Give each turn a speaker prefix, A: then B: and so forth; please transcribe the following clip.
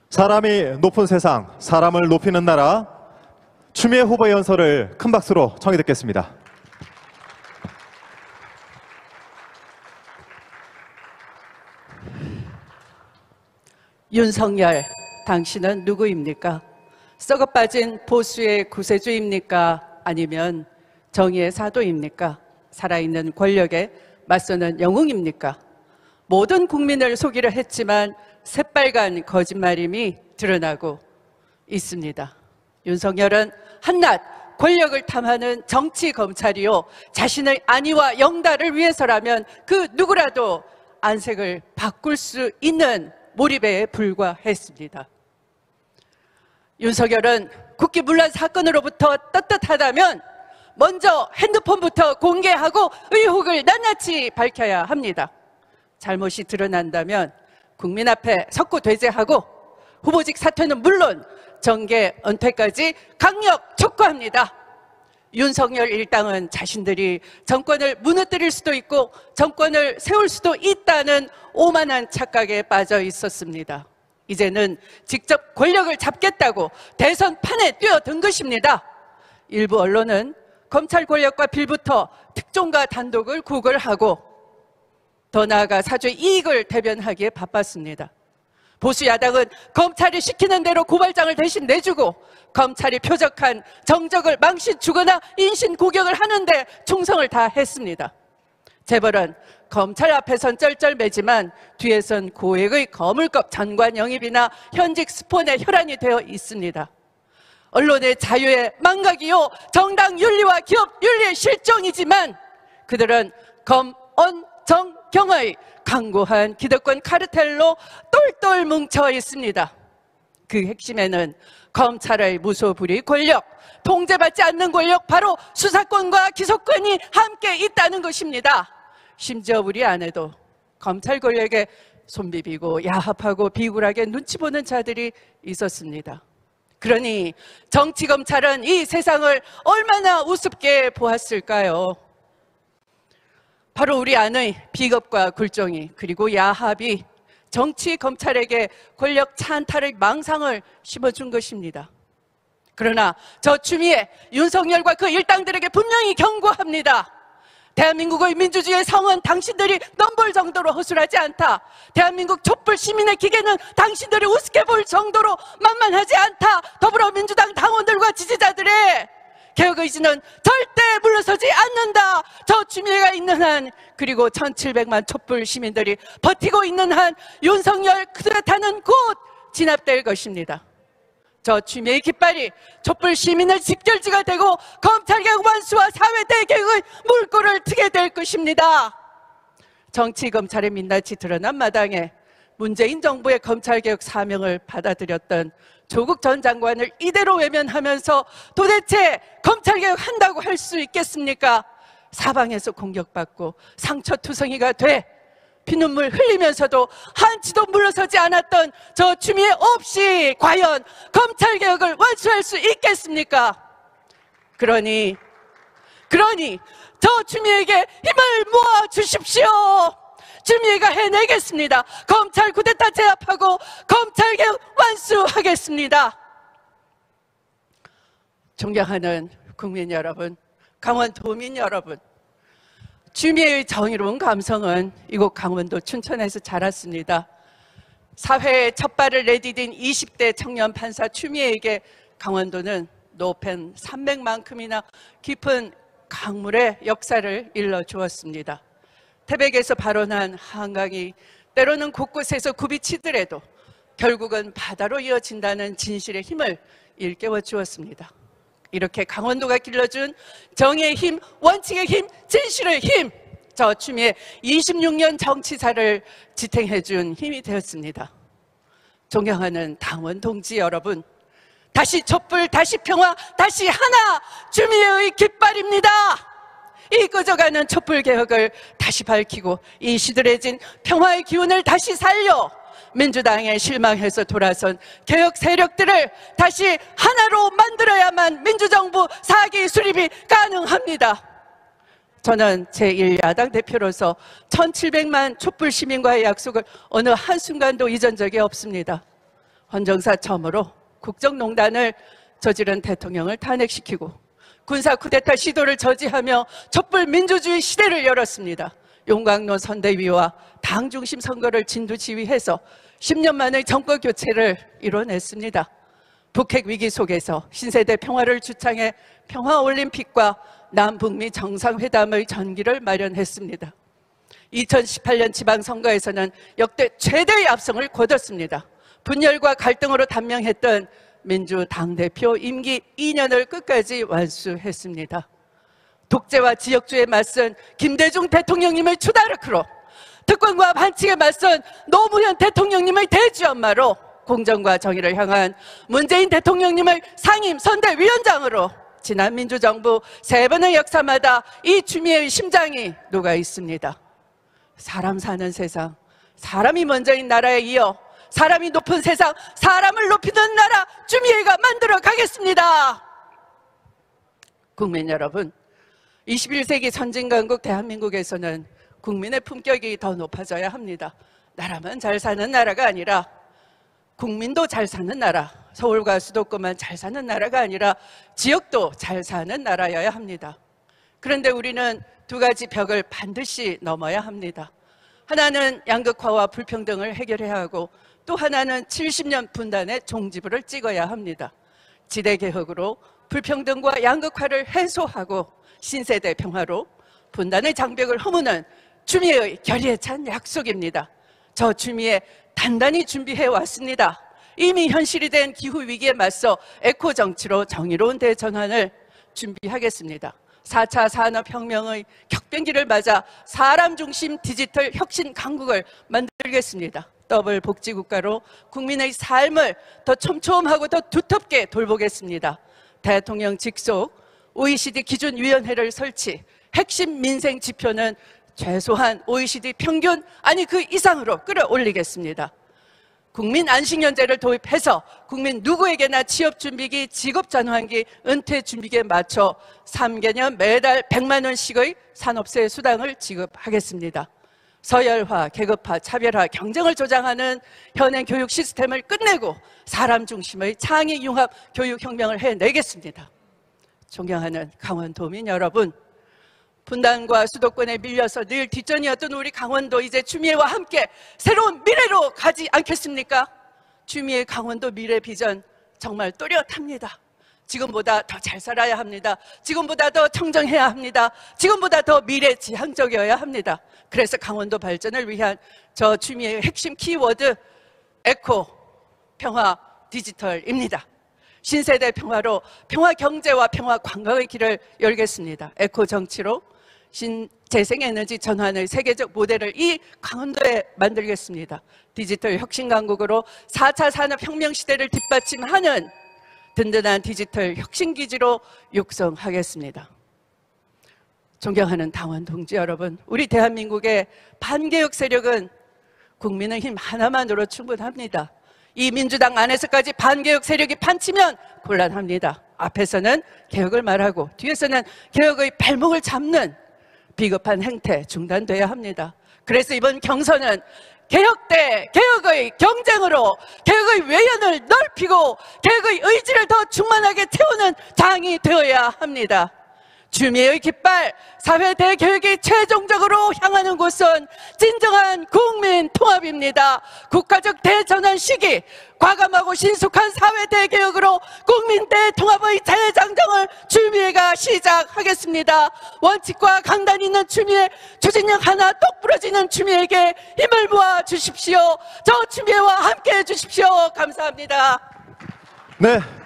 A: 사람이 높은 세상, 사람을 높이는 나라, 추미애 후보의 연설을 큰 박수로 청해 듣겠습니다.
B: 윤석열, 당신은 누구입니까? 썩어빠진 보수의 구세주입니까? 아니면 정의의 사도입니까? 살아있는 권력에 맞서는 영웅입니까? 모든 국민을 속이려 했지만 새빨간 거짓말임이 드러나고 있습니다. 윤석열은 한낱 권력을 탐하는 정치 검찰이요, 자신의 안위와 영달을 위해서라면 그 누구라도 안색을 바꿀 수 있는 몰입에 불과했습니다. 윤석열은 국기문란 사건으로부터 떳떳하다면 먼저 핸드폰부터 공개하고 의혹을 낱낱이 밝혀야 합니다. 잘못이 드러난다면 국민 앞에 석고대죄하고 후보직 사퇴는 물론 정계 은퇴까지 강력 촉구합니다. 윤석열 일당은 자신들이 정권을 무너뜨릴 수도 있고 정권을 세울 수도 있다는 오만한 착각에 빠져 있었습니다. 이제는 직접 권력을 잡겠다고 대선판에 뛰어든 것입니다. 일부 언론은 검찰 권력과 빌부터 특종과 단독을 구걸하고 더 나아가 사주의 이익을 대변하기에 바빴습니다. 보수 야당은 검찰이 시키는 대로 고발장을 대신 내주고 검찰이 표적한 정적을 망신 주거나 인신 고격을 하는데 충성을 다했습니다. 재벌은 검찰 앞에선 쩔쩔매지만 뒤에선 고액의 거물급 장관 영입이나 현직 스폰에 혈안이 되어 있습니다. 언론의 자유의 망각이요, 정당 윤리와 기업 윤리의 실종이지만 그들은 검, 언, 정, 경의 강고한 기득권 카르텔로 똘똘 뭉쳐 있습니다. 그 핵심에는 검찰의 무소불위 권력, 통제받지 않는 권력, 바로 수사권과 기소권이 함께 있다는 것입니다. 심지어 우리 안에도 검찰 권력에 손비비고 야합하고 비굴하게 눈치 보는 자들이 있었습니다. 그러니 정치검찰은 이 세상을 얼마나 우습게 보았을까요? 바로 우리 안의 비겁과 굴종이 그리고 야합이 정치검찰에게 권력 찬탈의 망상을 심어준 것입니다. 그러나 저 추미애, 윤석열과 그 일당들에게 분명히 경고합니다. 대한민국의 민주주의의 성은 당신들이 넘볼 정도로 허술하지 않다. 대한민국 촛불 시민의 기계는 당신들이 우습게 볼 정도로 만만하지 않다. 더불어민주당 당원들과 지지자들의 개혁 의지는 절대 물러서지 않는다. 저 추미애가 있는 한, 그리고 1700만 촛불 시민들이 버티고 있는 한 윤석열 그릇하는 곧 진압될 것입니다. 저 추미애의 깃발이 촛불 시민의 집결지가 되고 검찰개혁 완수와 사회 대개혁의 물꼬를 트게 될 것입니다. 정치검찰의 민낯이 드러난 마당에 문재인 정부의 검찰개혁 사명을 받아들였던 조국 전 장관을 이대로 외면하면서 도대체 검찰개혁 한다고 할 수 있겠습니까? 사방에서 공격받고 상처투성이가 돼 피눈물 흘리면서도 한치도 물러서지 않았던 저 추미애 없이 과연 검찰개혁을 완수할 수 있겠습니까? 그러니 저 추미애에게 힘을 모아 주십시오. 추미애가 해내겠습니다. 검찰 쿠데타 제압하고 검찰개혁 완수하겠습니다. 존경하는 국민 여러분, 강원도민 여러분, 추미애의 정의로운 감성은 이곳 강원도 춘천에서 자랐습니다. 사회에 첫 발을 내디딘 20대 청년 판사 추미애에게 강원도는 노펜 산맥만큼이나 깊은 강물의 역사를 일러주었습니다. 태백에서 발원한 한강이 때로는 곳곳에서 굽이치더라도 결국은 바다로 이어진다는 진실의 힘을 일깨워 주었습니다. 이렇게 강원도가 길러준 정의의 힘, 원칙의 힘, 진실의 힘, 저 추미애 26년 정치사를 지탱해준 힘이 되었습니다. 존경하는 당원 동지 여러분, 다시 촛불, 다시 평화, 다시 하나, 추미애의 깃발입니다. 이 꺼져가는 촛불개혁을 다시 밝히고 이 시들해진 평화의 기운을 다시 살려 민주당에 실망해서 돌아선 개혁 세력들을 다시 하나로 만들어야만 민주정부 4기 수립이 가능합니다. 저는 제1야당 대표로서 1700만 촛불 시민과의 약속을 어느 한순간도 잊은 적이 없습니다. 헌정사 처음으로 국정농단을 저지른 대통령을 탄핵시키고 군사 쿠데타 시도를 저지하며 촛불 민주주의 시대를 열었습니다. 용광로 선대위와 당 중심 선거를 진두지휘해서 10년 만의 정권 교체를 이뤄냈습니다. 북핵 위기 속에서 신세대 평화를 주창해 평화올림픽과 남북미 정상회담의 전기를 마련했습니다. 2018년 지방선거에서는 역대 최대의 압승을 거뒀습니다. 분열과 갈등으로 단명했던 민주당대표 임기 2년을 끝까지 완수했습니다. 독재와 지역주의에 맞선 김대중 대통령님의 추다르크로, 특권과 반칙에 맞선 노무현 대통령님의 대주연마로, 공정과 정의를 향한 문재인 대통령님의 상임 선대위원장으로 지난 민주정부 3번의 역사마다 이 추미애의 심장이 녹아 있습니다. 사람 사는 세상, 사람이 먼저인 나라에 이어 사람이 높은 세상, 사람을 높이는 나라 추미애가 만들어 가겠습니다. 국민 여러분, 21세기 선진강국 대한민국에서는 국민의 품격이 더 높아져야 합니다. 나라만 잘 사는 나라가 아니라 국민도 잘 사는 나라, 서울과 수도권만 잘 사는 나라가 아니라 지역도 잘 사는 나라여야 합니다. 그런데 우리는 두 가지 벽을 반드시 넘어야 합니다. 하나는 양극화와 불평등을 해결해야 하고, 또 하나는 70년 분단의 종지부를 찍어야 합니다. 지대개혁으로 불평등과 양극화를 해소하고 신세대 평화로 분단의 장벽을 허무는 추미애의 결의에 찬 약속입니다. 저 추미애 단단히 준비해 왔습니다. 이미 현실이 된 기후위기에 맞서 에코정치로 정의로운 대전환을 준비하겠습니다. 4차 산업혁명의 격변기를 맞아 사람 중심 디지털 혁신 강국을 만들겠습니다. 더블 복지국가로 국민의 삶을 더 촘촘하고 더 두텁게 돌보겠습니다. 대통령 직속 OECD 기준위원회를 설치, 핵심 민생 지표는 최소한 OECD 평균, 아니 그 이상으로 끌어올리겠습니다. 국민 안식연제를 도입해서 국민 누구에게나 취업준비기, 직업전환기, 은퇴준비기에 맞춰 3개년 매달 100만 원씩의 산업세 수당을 지급하겠습니다. 서열화, 계급화, 차별화, 경쟁을 조장하는 현행 교육 시스템을 끝내고 사람 중심의 창의 융합 교육혁명을 해내겠습니다. 존경하는 강원도민 여러분, 분단과 수도권에 밀려서 늘 뒷전이었던 우리 강원도, 이제 추미애와 함께 새로운 미래로 가지 않겠습니까? 추미애 강원도 미래 비전 정말 또렷합니다. 지금보다 더 잘 살아야 합니다. 지금보다 더 청정해야 합니다. 지금보다 더 미래지향적이어야 합니다. 그래서 강원도 발전을 위한 저 추미애의 핵심 키워드 에코, 평화, 디지털입니다. 신세대 평화로 평화 경제와 평화 관광의 길을 열겠습니다. 에코 정치로 재생에너지 전환의 세계적 모델을 이 강원도에 만들겠습니다. 디지털 혁신 강국으로 4차 산업혁명 시대를 뒷받침하는 든든한 디지털 혁신기지로 육성하겠습니다. 존경하는 당원 동지 여러분, 우리 대한민국의 반개혁 세력은 국민의힘 하나만으로 충분합니다. 이 민주당 안에서까지 반개혁 세력이 판치면 곤란합니다. 앞에서는 개혁을 말하고 뒤에서는 개혁의 발목을 잡는 비겁한 행태 중단돼야 합니다. 그래서 이번 경선은 개혁 대 개혁의 경쟁으로 개혁의 외연을 넓히고 개혁의 의지를 더 충만하게 태우는 당이 되어야 합니다. 추미애의 깃발, 사회 대개혁이 최종적으로 향하는 곳은 진정한 국민 통합입니다. 국가적 대전환 시기, 과감하고 신속한 사회 대개혁으로 국민 대통합의 재장정을 추미애가 시작하겠습니다. 원칙과 강단 있는 추미애, 추진력 하나 똑 부러지는 추미애에게 힘을 모아 주십시오. 저 추미애와 함께 해 주십시오. 감사합니다.
A: 네.